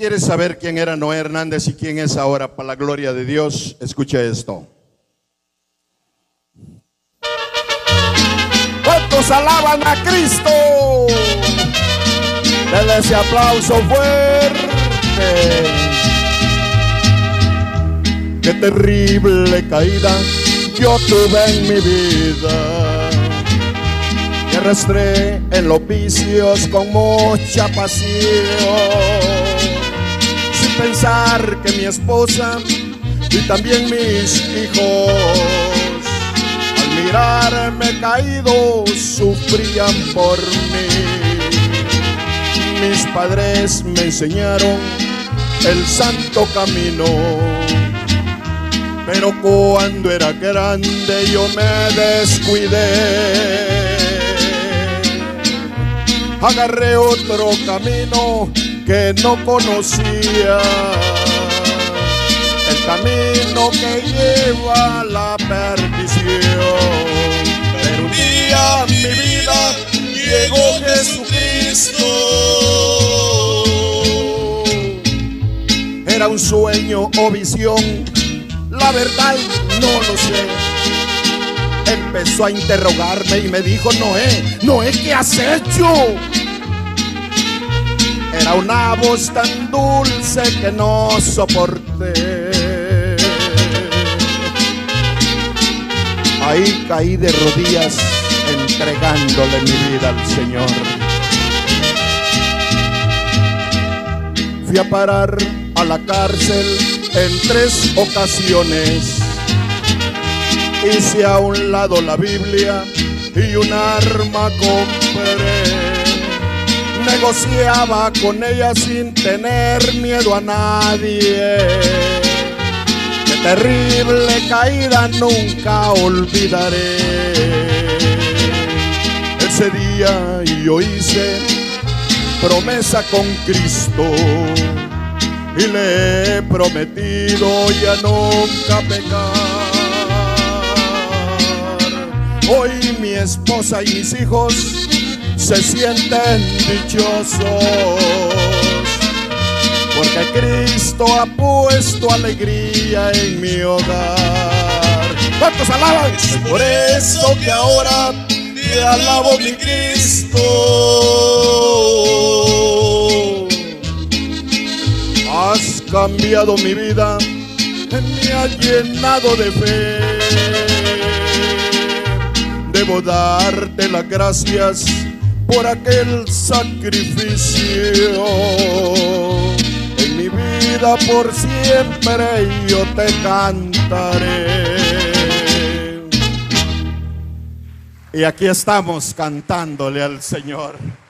¿Quieres saber quién era Noé Hernández y quién es ahora? Para la gloria de Dios, escucha esto. ¿Cuántos alaban a Cristo? Denle ese aplauso fuerte. Qué terrible caída yo tuve en mi vida. Me arrastré en los vicios con mucha pasión, sin pensar que mi esposa y también mis hijos, al mirarme caído, sufrían por mí. Mis padres me enseñaron el santo camino, pero cuando era grande yo me descuidé. Agarré otro camino que no conocía, el camino que lleva a la perdición. Pero un día en mi vida llegó Jesucristo. Era un sueño o visión, la verdad no lo sé. Empezó a interrogarme y me dijo: Noé, ¿qué has hecho? Era una voz tan dulce que no soporté. Ahí caí de rodillas entregándole mi vida al Señor. Fui a parar a la cárcel en 3 ocasiones. Hice a un lado la Biblia y un arma compré. Negociaba con ella sin tener miedo a nadie. Qué terrible caída nunca olvidaré. Ese día yo hice promesa con Cristo y le he prometido ya nunca pecar. Hoy mi esposa y mis hijos se sienten dichosos, porque Cristo ha puesto alegría en mi hogar. ¿Cuántos alaban? Por eso que ahora te alabo, mi Cristo. Has cambiado mi vida, me has llenado de fe. Debo darte las gracias por aquel sacrificio. En mi vida por siempre yo te cantaré. Y aquí estamos cantándole al Señor.